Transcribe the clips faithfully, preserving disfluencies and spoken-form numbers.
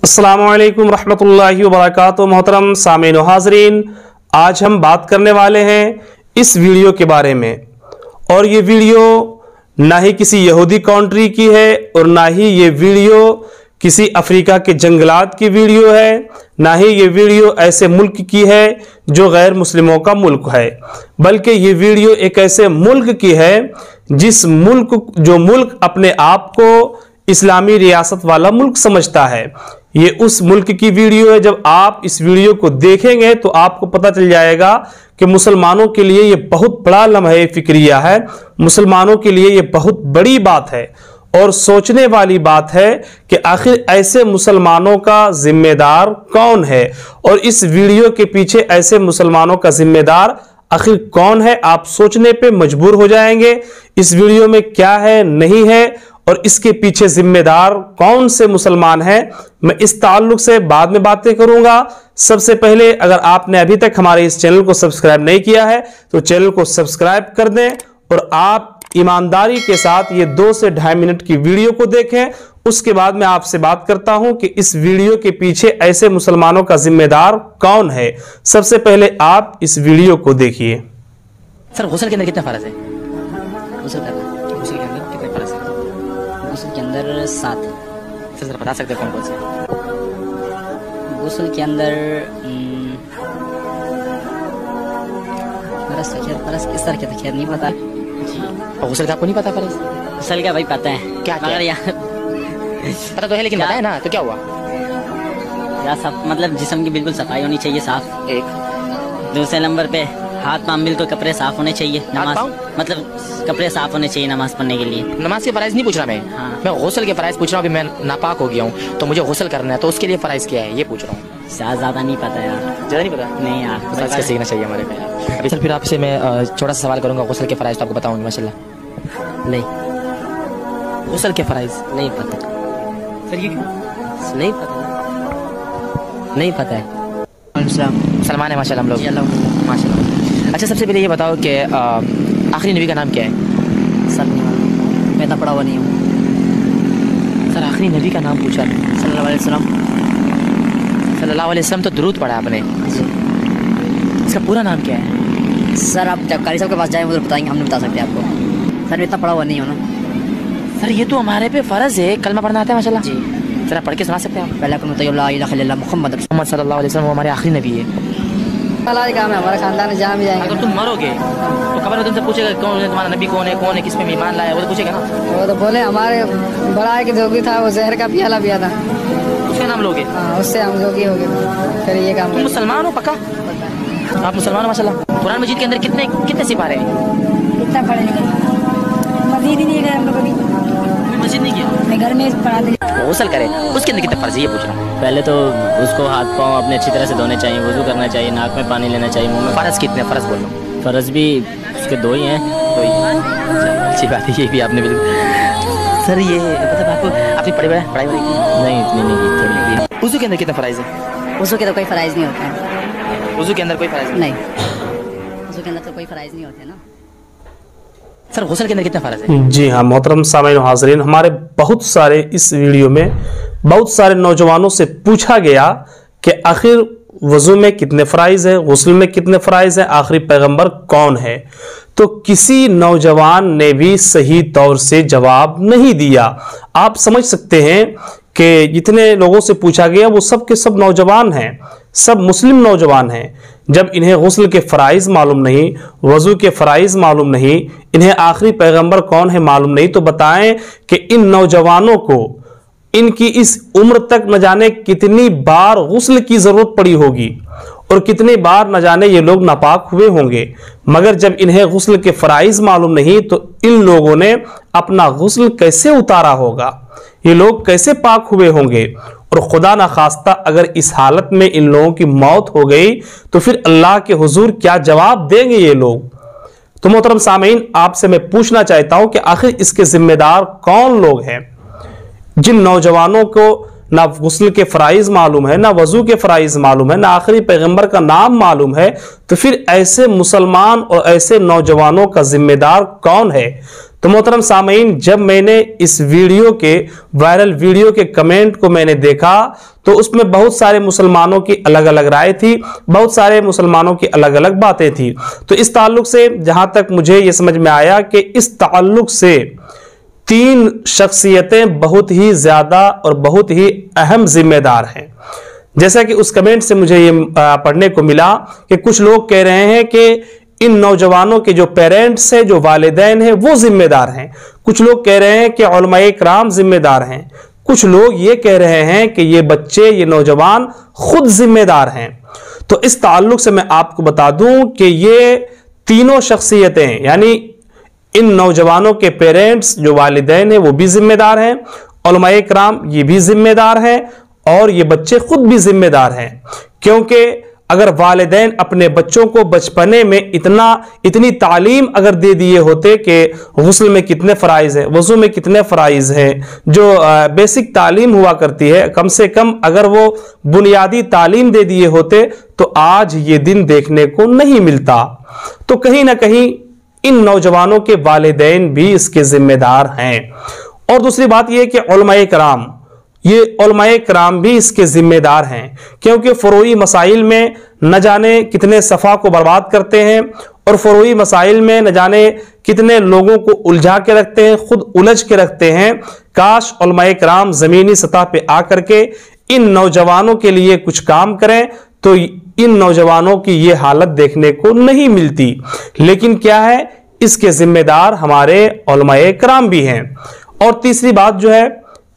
अस्सलामुअलैकुम रहमतुल्लाहि व बरकातुहू। मोहतरम सामीन व हाज़रीन, आज हम बात करने वाले हैं इस वीडियो के बारे में। और ये वीडियो ना ही किसी यहूदी कंट्री की है और ना ही ये वीडियो किसी अफ्रीका के जंगलात की वीडियो है, ना ही ये वीडियो ऐसे मुल्क की है जो गैर मुस्लिमों का मुल्क है, बल्कि ये वीडियो एक ऐसे मुल्क की है जिस मुल्क जो मुल्क अपने आप को इस्लामी रियासत वाला मुल्क समझता है। ये उस मुल्क की वीडियो है। जब आप इस वीडियो को देखेंगे तो आपको पता चल जाएगा कि मुसलमानों के लिए ये बहुत बड़ा लम्हे फिक्रिया है, मुसलमानों के लिए ये बहुत बड़ी बात है और सोचने वाली बात है कि आखिर ऐसे मुसलमानों का जिम्मेदार कौन है और इस वीडियो के पीछे ऐसे मुसलमानों का जिम्मेदार आखिर कौन है। आप सोचने पे मजबूर हो जाएंगे इस वीडियो में क्या है नहीं है और इसके पीछे जिम्मेदार कौन से मुसलमान हैं। मैं इस ताल्लुक से बाद में बातें करूंगा। सबसे पहले अगर आपने अभी तक हमारे इस चैनल को सब्सक्राइब नहीं किया है तो चैनल को सब्सक्राइब कर दें और आप ईमानदारी के साथ ये दो से ढाई मिनट की वीडियो को देखें। उसके बाद मैं आपसे बात करता हूं कि इस वीडियो के पीछे ऐसे मुसलमानों का जिम्मेदार कौन है। सबसे पहले आप इस वीडियो को देखिए। सर गुस्ल के अंदर कितना फर्ज है? गुस्ल करना, गुस्ल के अंदर कितने फर्ज है? गुस्ल के अंदर सात है। सर सर बता सकते हैं कौन कौन से? गुस्ल के अंदर फर्ज तो खैर फर्ज किस तरह के तो खैर नहीं पता। और गुस्ल का आपको नहीं पता फर्ज? गुस्ल का भाई पता है। क्या मगर यार पता तो है लेकिन बताया ना तो क्या हुआ? यार सब मतलब जिस्म की बिल्कुल सफाई होनी चाहिए, साफ। एक दूसरे नंबर पे हाथ पाँव बिल्कुल कपड़े साफ होने चाहिए। नमाज मतलब कपड़े साफ होने चाहिए नमाज पढ़ने के लिए। नमाज के फराइज नहीं पूछ रहा मैं। हाँ। मैं गुस्ल के फराइज पूछ रहा हूँ। मैं नापाक हो गया हूँ तो मुझे गुस्ल करना है तो उसके लिए फराइज क्या है ये पूछ रहा हूँ। ज्यादा नहीं पता यार। ज्यादा नहीं पता? नहीं यार, तो इसका सीखना चाहिए हमारे को। अभी सर फिर आपसे मैं छोटा सा सवाल करूँगा। गुस्ल के फराइज तो आपको बताऊँगी माशाल्लाह। नहीं गुस्ल के फराइज नहीं पता सर। ये क्यों नहीं पता? नहीं पता है। सलमान है माशाल्लाह हम लोग माशाल्लाह। अच्छा सबसे पहले ये बताओ कि आखिरी नबी का नाम क्या है? सर नहीं मालूम, मैं इतना पढ़ा हुआ नहीं हूँ। सर आखिरी नबी का नाम पूछा सल्लल्लाहु अलैहि वसल्लम। सल्लल्लाहु अलैहि वसल्लम तो दुरूद पढ़ा आपने जी। इसका पूरा नाम क्या है? सर आप जब कारी साहब के पास जाएंगे उधर बताएंगे, हम नहीं बता सकते आपको। सर मैं इतना पढ़ा हुआ नहीं हूँ ना। सर ये तो हमारे पे फ़र्ज़ है, कलमा पढ़ना आता है माशाल्लाह जी। सर आप पढ़ के सुना सकते हैं आप? पहले ला इलाहा इल्लल्लाह मुहम्मद सल्लल्लाहु अलैहि वसल्लम वो हमारे आखिरी नबी है। काम है हमारा खानदान जहाँ भी जाएंगे। अगर तुम मरोगे तो कब्र में तुमसे पूछेगा कौन है तुम्हारा नबी, कौन है कौन है किस पे ईमान लाया, वो तो पूछेगा ना। वो तो बोले हमारे बड़ा है कि जोगी था, वो जहर का पियाला पिया था, उसका नाम लोगे। हाँ उससे हम जोगी हो गए। फिर ये काम तुम मुसलमान हो पक्का? आप मुसलमान हो माशाल्लाह। कुरान मजीद के अंदर कितने कितने सिपारे हैं? कितना पढ़े लिखे मस्जिद ही नहीं गए हम लोग कभी। मस्जिद नहीं गया मैं घर में पढ़ा दी। गुस्ल करे उसके अंदर कितना फर्ज है ये पूछ रहा हूँ। पहले तो उसको हाथ पाँव अपने अच्छी तरह से धोने चाहिए, वुज़ू करना चाहिए, नाक में पानी लेना चाहिए, मुंह में। फ़र्ज कितने? फ़र्ज बोल लो। फ़र्ज भी उसके दो ही हैं। दो ही अच्छी बात है ये भी आपने बिल्कुल। सर ये मतलब आपको आपने पढ़ी पढ़ाई पढ़ाई नहीं इतनी नहीं की थोड़ी। वुज़ू के अंदर कितना फ़राइज़ है? वुज़ू के तो कोई फ़राइज़ नहीं होता है। वुज़ू के अंदर कोई फ़राइज़ नहीं? वुज़ू के अंदर तो कोई फ़राइज़ नहीं होते ना। सर गुस्ल के अंदर कितना फर्ज है? जी हाँ मोहतरम सामीन व हाज़रीन, हमारे बहुत सारे इस वीडियो में बहुत सारे नौजवानों से पूछा गया कि आखिर वज़ू में कितने फ़राइज़ है, गुस्ल में कितने फ़राइज़ है, आखिरी पैगंबर कौन है। तो किसी नौजवान ने भी सही तौर से जवाब नहीं दिया। आप समझ सकते हैं कि जितने लोगों से पूछा गया वो सब के सब नौजवान हैं, सब मुस्लिम नौजवान हैं। जब इन्हें गुस्ल के फ़राइज़ मालूम नहीं, वज़ू के फ़राइज़ मालूम नहीं, इन्हें आखिरी पैगंबर कौन है मालूम नहीं, तो बताएं कि इन नौजवानों को इनकी इस उम्र तक न जाने कितनी बार गुस्ल की ज़रूरत पड़ी होगी और कितनी बार न जाने ये लोग नापाक हुए होंगे। मगर जब इन्हें गुस्ल के फ़राइज़ मालूम नहीं तो इन लोगों ने अपना गुस्ल कैसे उतारा होगा, ये लोग कैसे पाक हुए होंगे। और खुदा ना खास्ता अगर इस हालत में इन लोगों की मौत हो गई तो फिर अल्लाह के हुजूर क्या जवाब देंगे ये लोग। तो मोहतरम सामीन आपसे मैं पूछना चाहता हूं कि आखिर इसके जिम्मेदार कौन लोग हैं जिन नौजवानों को ना गुस्ल के फ़राइज़ मालूम है, ना वज़ू के फ़राइज़ मालूम है, ना आखिरी पैगंबर का नाम मालूम है, तो फिर ऐसे मुसलमान और ऐसे नौजवानों का जिम्मेदार कौन है? तो मोहतरम सामीन, जब मैंने इस वीडियो के वायरल वीडियो के कमेंट को मैंने देखा तो उसमें बहुत सारे मुसलमानों की अलग अलग राय थी, बहुत सारे मुसलमानों की अलग अलग बातें थी। तो इस ताल्लुक से जहां तक मुझे ये समझ में आया कि इस ताल्लुक से तीन शख्सियतें बहुत ही ज्यादा और बहुत ही अहम जिम्मेदार हैं। जैसा कि उस कमेंट से मुझे ये पढ़ने को मिला कि कुछ लोग कह रहे हैं कि इन नौजवानों के जो पेरेंट्स हैं, जो वालिदैन हैं, वो जिम्मेदार हैं। कुछ लोग कह रहे हैं कि उलमाए किराम जिम्मेदार हैं। कुछ लोग ये कह रहे हैं कि ये बच्चे, ये नौजवान खुद जिम्मेदार हैं। तो इस ताल्लुक से मैं आपको बता दूं कि ये तीनों शख्सियतें, यानी इन नौजवानों के पेरेंट्स जो वालिदैन हैं वो भी जिम्मेदार हैं, उलमाए किराम ये भी जिम्मेदार हैं, और ये बच्चे खुद भी जिम्मेदार हैं। क्योंकि अगर वालिदैन अपने बच्चों को बचपने में इतना इतनी तालीम अगर दे दिए होते कि गुस्ल में कितने फ़राइज़ हैं, वज़ू में कितने फ़राइज़ हैं, जो बेसिक तालीम हुआ करती है, कम से कम अगर वो बुनियादी तालीम दे दिए होते तो आज ये दिन देखने को नहीं मिलता। तो कहीं ना कहीं इन नौजवानों के वालिदैन भी इसके जिम्मेदार हैं। और दूसरी बात यह कि उलमाए किराम, ये उलमाए किराम भी इसके जिम्मेदार हैं, क्योंकि फ़ुरूई मसाइल में न जाने कितने सफ़ा को बर्बाद करते हैं और फ़ुरूई मसाइल में न जाने कितने लोगों को उलझा के रखते हैं, खुद उलझ के रखते हैं। काश उलमाए किराम ज़मीनी सतह पे आकर के इन नौजवानों के लिए कुछ काम करें तो इन नौजवानों की ये हालत देखने को नहीं मिलती। लेकिन क्या है, इसके जिम्मेदार हमारे उलमाए किराम भी हैं। और तीसरी बात जो है,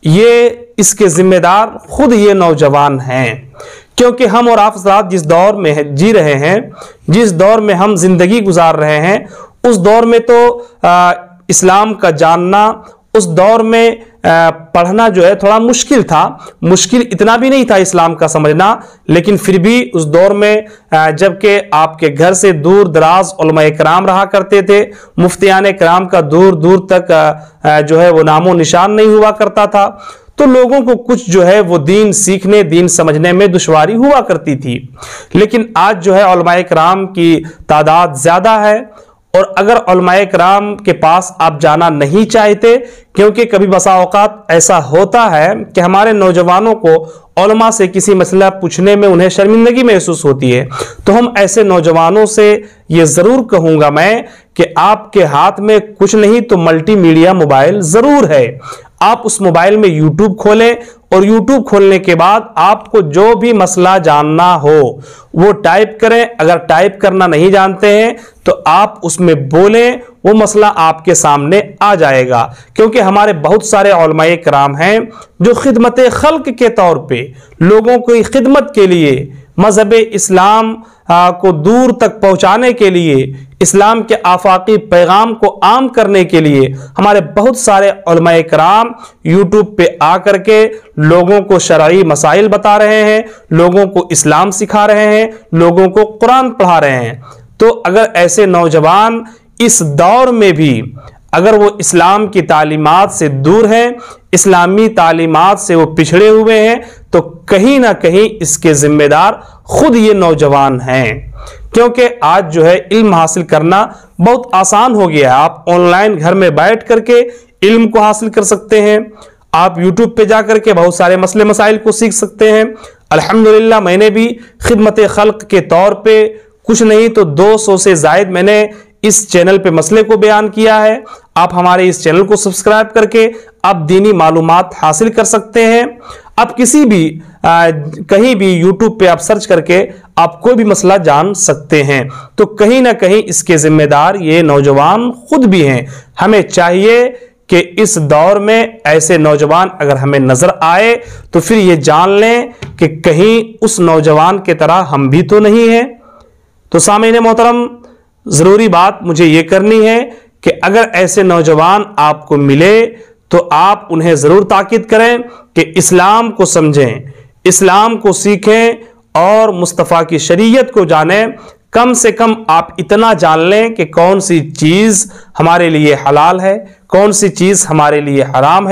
ये इसके जिम्मेदार खुद ये नौजवान हैं, क्योंकि हम और आप हज़रात जिस दौर में जी रहे हैं, जिस दौर में हम जिंदगी गुजार रहे हैं, उस दौर में तो आ, इस्लाम का जानना, उस दौर में आ, पढ़ना जो है थोड़ा मुश्किल था। मुश्किल इतना भी नहीं था इस्लाम का समझना, लेकिन फिर भी उस दौर में जबकि आपके घर से दूर दराज उलमाए किराम रहा करते थे, मुफ्तियान किराम का दूर दूर तक आ, जो है वो नामो निशान नहीं हुआ करता था, तो लोगों को कुछ जो है वो दीन सीखने, दीन समझने में दुश्वारी हुआ करती थी। लेकिन आज जो है उलमाए किराम की तादाद ज्यादा है, और अगर उलमाए किराम के पास आप जाना नहीं चाहते, क्योंकि कभी बसा औकात ऐसा होता है कि हमारे नौजवानों को उलमा से किसी मसला पूछने में उन्हें शर्मिंदगी महसूस होती है, तो हम ऐसे नौजवानों से ये ज़रूर कहूँगा मैं कि आपके हाथ में कुछ नहीं तो मल्टीमीडिया मोबाइल ज़रूर है। आप उस मोबाइल में यूट्यूब खोलें, और यूट्यूब खोलने के बाद आपको जो भी मसला जानना हो वो टाइप करें। अगर टाइप करना नहीं जानते हैं तो आप उसमें बोलें, वो मसला आपके सामने आ जाएगा। क्योंकि हमारे बहुत सारे उलमाए किराम हैं जो खिदमत खल्क के तौर पे लोगों की खिदमत के लिए, मजहब इस्लाम को दूर तक पहुंचाने के लिए, इस्लाम के आफाकी पैगाम को आम करने के लिए हमारे बहुत सारे उलमाए किराम यूट्यूब पे आकर के लोगों को शरई मसाइल बता रहे हैं, लोगों को इस्लाम सिखा रहे हैं, लोगों को कुरान पढ़ा रहे हैं। तो अगर ऐसे नौजवान इस दौर में भी अगर वो इस्लाम की तालीमात से दूर हैं, इस्लामी तालीमात से वो पिछड़े हुए हैं, तो कहीं ना कहीं इसके जिम्मेदार खुद ये नौजवान हैं। क्योंकि आज जो है इल्म हासिल करना बहुत आसान हो गया है। आप ऑनलाइन घर में बैठ करके इल्म को हासिल कर सकते हैं, आप यूट्यूब पे जाकर के बहुत सारे मसले मसाइल को सीख सकते हैं। अल्हम्दुलिल्लाह मैंने भी खिदमत खल्क के तौर पे कुछ नहीं तो दो सौ से जायद मैंने इस चैनल पे मसले को बयान किया है। आप हमारे इस चैनल को सब्सक्राइब करके आप दीनी मालूमात हासिल कर सकते हैं। आप किसी भी आ, कहीं भी यूट्यूब पे आप सर्च करके आप कोई भी मसला जान सकते हैं। तो कहीं ना कहीं इसके जिम्मेदार ये नौजवान खुद भी हैं। हमें चाहिए कि इस दौर में ऐसे नौजवान अगर हमें नजर आए तो फिर ये जान लें कि कहीं उस नौजवान के तरह हम भी तो नहीं हैं। तो सामीन मोहतरम, जरूरी बात मुझे ये करनी है कि अगर ऐसे नौजवान आपको मिले तो आप उन्हें जरूर ताकीद करें कि इस्लाम को समझें, इस्लाम को सीखें और मुस्तफ़ा की शरीयत को जानें। कम से कम आप इतना जान लें कि कौन सी चीज़ हमारे लिए हलाल है, कौन सी चीज़ हमारे लिए हराम है।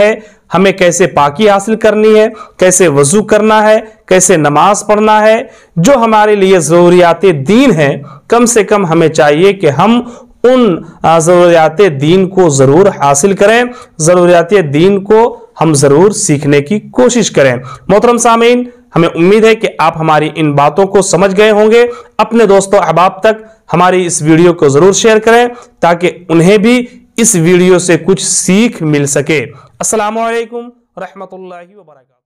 हमें कैसे पाकी हासिल करनी है, कैसे वजू करना है, कैसे नमाज पढ़ना है, जो हमारे लिए ज़रूरियात दीन है, कम से कम हमें चाहिए कि हम उन ज़रूरियात दीन को ज़रूर हासिल करें, ज़रूरियात दीन को हम ज़रूर सीखने की कोशिश करें। मोहतरम सामीन, हमें उम्मीद है कि आप हमारी इन बातों को समझ गए होंगे। अपने दोस्तों अहबाब तक हमारी इस वीडियो को ज़रूर शेयर करें ताकि उन्हें भी इस वीडियो से कुछ सीख मिल सके। अस्सलामु अलैकुम रहमतुल्लाहि व बरकातहू।